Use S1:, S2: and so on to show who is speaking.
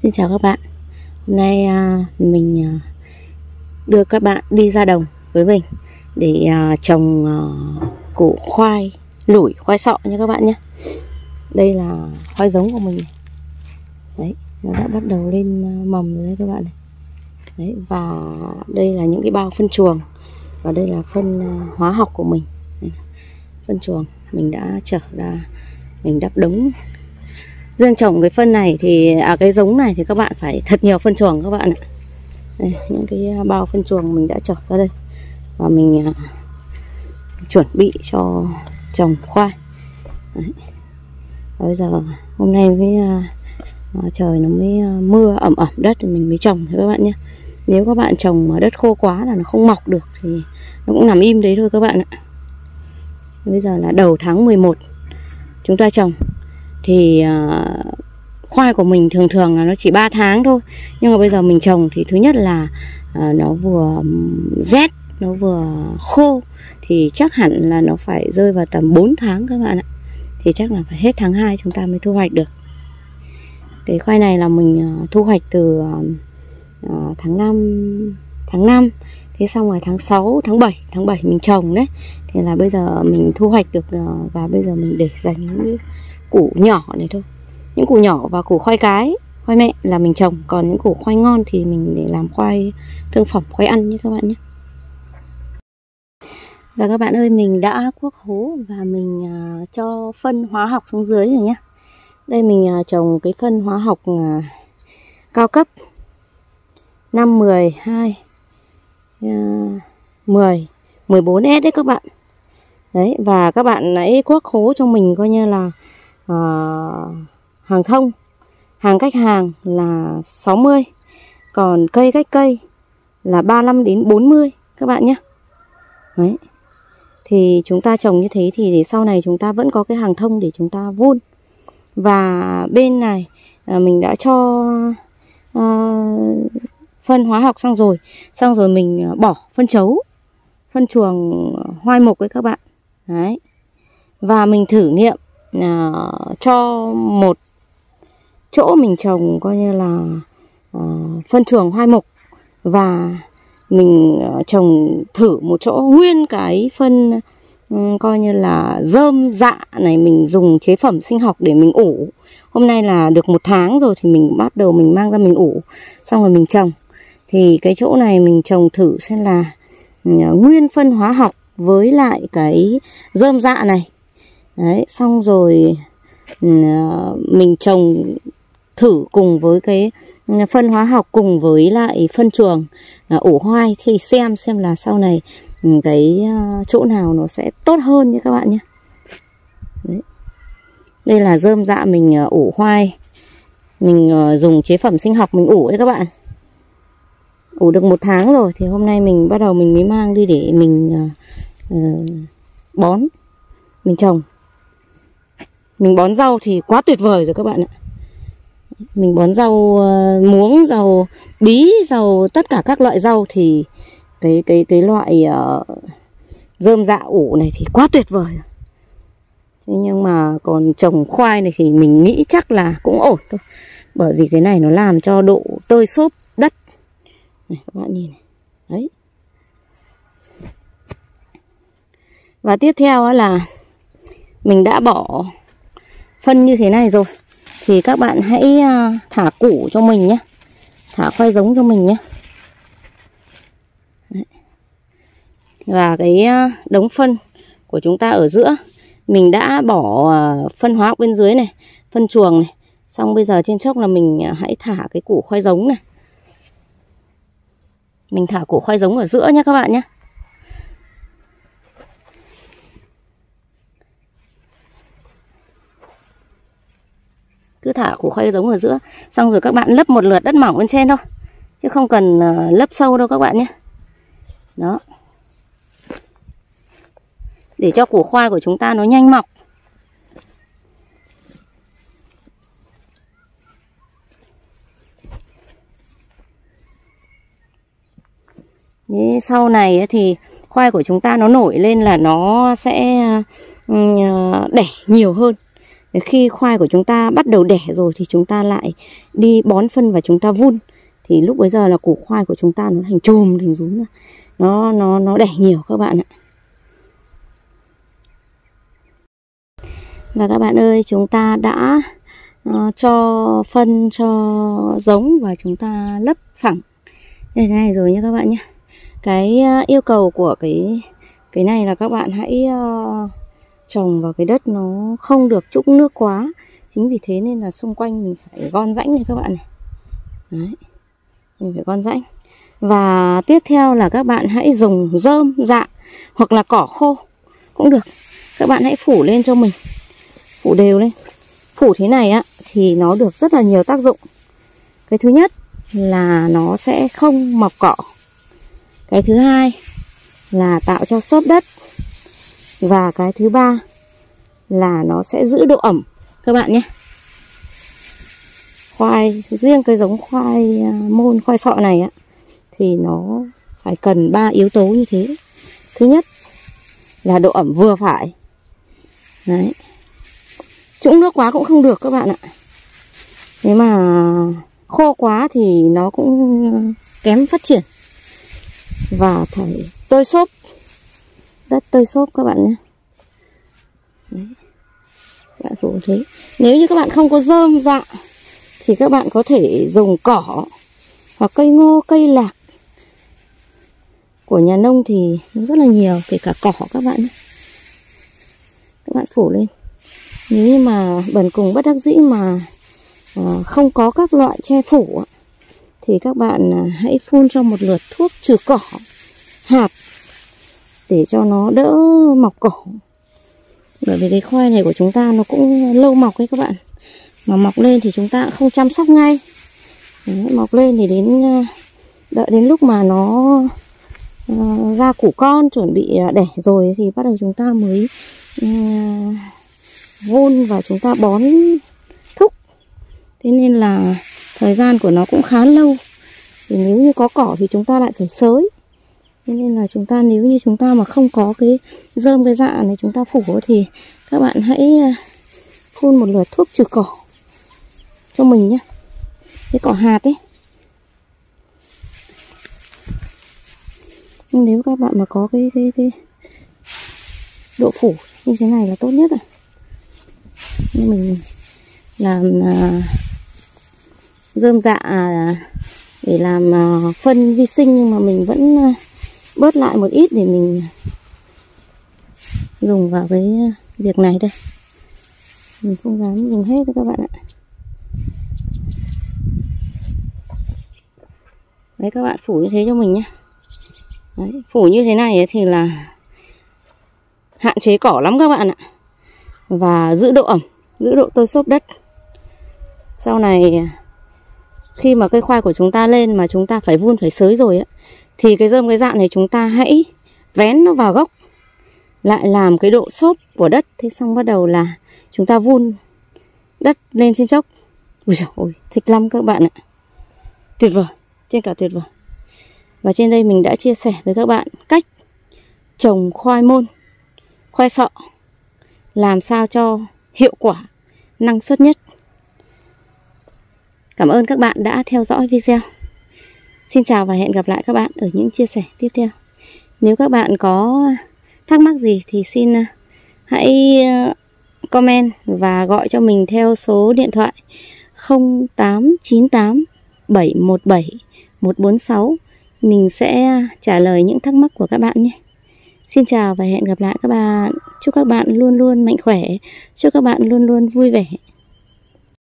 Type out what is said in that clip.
S1: Xin chào các bạn. Hôm nay mình đưa các bạn đi ra đồng với mình để trồng củ khoai lủi, khoai sọ nha các bạn nhé. Đây là khoai giống của mình. Đấy, nó đã bắt đầu lên mầm rồi đấy các bạn này. Đấy, và đây là những cái bao phân chuồng. Và đây là phân hóa học của mình. Phân chuồng mình đã chở ra, mình đắp đống. Riêng trồng cái phân này thì cái giống này thì các bạn phải thật nhiều phân chuồng các bạn ạ. Đây, những cái bao phân chuồng mình đã chở ra đây và mình chuẩn bị cho trồng khoai. Đấy. Bây giờ hôm nay với trời nó mới mưa ẩm đất thì mình mới trồng thôi các bạn nhé. Nếu các bạn trồng ở đất khô quá là nó không mọc được thì nó cũng nằm im đấy thôi các bạn ạ. Bây giờ là đầu tháng 11 chúng ta trồng thì khoai của mình thường là nó chỉ 3 tháng thôi. Nhưng mà bây giờ mình trồng thì thứ nhất là nó vừa rét, nó vừa khô thì chắc hẳn là nó phải rơi vào tầm 4 tháng các bạn ạ. Thì chắc là phải hết tháng 2 chúng ta mới thu hoạch được. Cái khoai này là mình thu hoạch từ tháng 5. Thế xong rồi tháng 6, tháng 7 mình trồng đấy. Thì là bây giờ mình thu hoạch được và bây giờ mình để dành những củ nhỏ này thôi. Những củ nhỏ và củ khoai cái, khoai mẹ là mình trồng. Còn những củ khoai ngon thì mình để làm khoai thương phẩm, khoai ăn nhé các bạn nhé. Và các bạn ơi, mình đã cuốc hố và mình cho phân hóa học xuống dưới rồi nhé. Đây mình trồng cái phân hóa học cao cấp 5, 10, 2, 10, 14S đấy các bạn. Đấy, và các bạn hãy cuốc hố cho mình coi như là hàng thông, hàng cách hàng là 60, còn cây cách cây là 35 đến 40 các bạn nhé. Đấy. Thì chúng ta trồng như thế thì để sau này chúng ta vẫn có cái hàng thông để chúng ta vun. Và bên này mình đã cho phân hóa học xong rồi mình bỏ phân chấu, phân chuồng hoai mục với các bạn. Đấy. Và mình thử nghiệm cho một chỗ mình trồng coi như là phân chuồng hoai mục, và mình trồng thử một chỗ nguyên cái phân coi như là rơm dạ này, mình dùng chế phẩm sinh học để mình ủ. Hôm nay là được 1 tháng rồi thì mình bắt đầu mình mang ra mình ủ, xong rồi mình trồng. Thì cái chỗ này mình trồng thử xem là nguyên phân hóa học với lại cái rơm dạ này. Đấy, xong rồi mình trồng thử cùng với cái phân hóa học cùng với lại phân chuồng ủ hoai thì xem là sau này cái chỗ nào nó sẽ tốt hơn nhé các bạn nhé. Đấy. Đây là rơm dạ mình ủ hoai, mình dùng chế phẩm sinh học mình ủ đấy các bạn. Ủ được 1 tháng rồi thì hôm nay mình bắt đầu mình mới mang đi để mình bón, mình trồng. Mình bón rau thì quá tuyệt vời rồi các bạn ạ. Mình bón rau muống, rau bí, rau tất cả các loại rau thì cái loại rơm dạ ủ này thì quá tuyệt vời. Thế nhưng mà còn trồng khoai này thì mình nghĩ chắc là cũng ổn thôi. Bởi vì cái này nó làm cho độ tơi xốp đất. Này các bạn nhìn này. Đấy. Và tiếp theo là mình đã bỏ phân như thế này rồi thì các bạn hãy thả củ cho mình nhé, thả khoai giống cho mình nhé. Đấy. Và cái đống phân của chúng ta ở giữa mình đã bỏ phân hóa học bên dưới này, phân chuồng này. Xong bây giờ trên chốc là mình hãy thả cái củ khoai giống này. Mình thả củ khoai giống ở giữa nhé các bạn nhé. Cứ thả củ khoai giống ở giữa. Xong rồi các bạn lấp một lượt đất mỏng bên trên thôi, chứ không cần lấp sâu đâu các bạn nhé. Đó. Để cho củ khoai của chúng ta nó nhanh mọc. Thế sau này thì khoai của chúng ta nó nổi lên là nó sẽ đẻ nhiều hơn. Khi khoai của chúng ta bắt đầu đẻ rồi thì chúng ta lại đi bón phân và chúng ta vun. Thì lúc bấy giờ là củ khoai của chúng ta nó thành chùm, thành rúm ra. Nó đẻ nhiều các bạn ạ. Và các bạn ơi, chúng ta đã cho phân, cho giống và chúng ta lấp phẳng như thế này rồi nha các bạn nhé. Cái yêu cầu của cái này là các bạn hãy trồng vào cái đất nó không được trũng nước quá. Chính vì thế nên là xung quanh mình phải gom rãnh này các bạn này. Đấy, mình phải gom rãnh. Và tiếp theo là các bạn hãy dùng rơm rạ hoặc là cỏ khô cũng được. Các bạn hãy phủ lên cho mình, phủ đều lên. Phủ thế này á thì nó được rất là nhiều tác dụng. Cái thứ nhất là nó sẽ không mọc cỏ. Cái thứ hai là tạo cho xốp đất. Và cái thứ ba là nó sẽ giữ độ ẩm các bạn nhé. Khoai, riêng cái giống khoai môn, khoai sọ này á, thì nó phải cần 3 yếu tố như thế. Thứ nhất là độ ẩm vừa phải. Đấy. Trũng nước quá cũng không được các bạn ạ. Nếu mà khô quá thì nó cũng kém phát triển. Và phải tơi xốp, đất tơi xốp các bạn nhé. Đấy. Các bạn phủ thế. Nếu như các bạn không có rơm rạ thì các bạn có thể dùng cỏ hoặc cây ngô, cây lạc. Của nhà nông thì nó rất là nhiều, kể cả cỏ các bạn nhé. Các bạn phủ lên. Nếu như mà bần cùng bất đắc dĩ mà không có các loại che phủ thì các bạn hãy phun cho một lượt thuốc trừ cỏ hạt để cho nó đỡ mọc cỏ. Bởi vì cái khoai này của chúng ta nó cũng lâu mọc ấy các bạn. Mà mọc lên thì chúng ta cũng không chăm sóc ngay. Đấy, mọc lên thì đợi đến lúc mà nó ra củ con chuẩn bị đẻ rồi thì bắt đầu chúng ta mới vun và chúng ta bón thúc. Thế nên là thời gian của nó cũng khá lâu. Thì nếu như có cỏ thì chúng ta lại phải xới. Thế nên là nếu như chúng ta mà không có cái rơm cái dạ này chúng ta phủ thì các bạn hãy phun một lượt thuốc trừ cỏ cho mình nhé. Cái cỏ hạt ấy. Nhưng nếu các bạn mà có cái độ phủ như thế này là tốt nhất rồi. Nhưng mình làm rơm dạ để làm phân vi sinh, nhưng mà mình vẫn bớt lại một ít để mình dùng vào cái việc này đây. Mình không dám dùng hết các bạn ạ. Đấy, các bạn phủ như thế cho mình nhé. Đấy, phủ như thế này thì là hạn chế cỏ lắm các bạn ạ. Và giữ độ ẩm, giữ độ tơi xốp đất. Sau này khi mà cây khoai của chúng ta lên mà chúng ta phải vun, phải xới rồi thì cái rơm cái rạ này chúng ta hãy vén nó vào gốc, lại làm cái độ xốp của đất. Thế xong bắt đầu là chúng ta vun đất lên trên chốc. Ui dồi ôi, thích lắm các bạn ạ. Tuyệt vời, trên cả tuyệt vời. Và trên đây mình đã chia sẻ với các bạn cách trồng khoai môn, khoai sọ làm sao cho hiệu quả, năng suất nhất. Cảm ơn các bạn đã theo dõi video. Xin chào và hẹn gặp lại các bạn ở những chia sẻ tiếp theo. Nếu các bạn có thắc mắc gì thì xin hãy comment và gọi cho mình theo số điện thoại 0898 717 146. Mình sẽ trả lời những thắc mắc của các bạn nhé. Xin chào và hẹn gặp lại các bạn. Chúc các bạn luôn luôn mạnh khỏe. Chúc các bạn luôn luôn vui vẻ.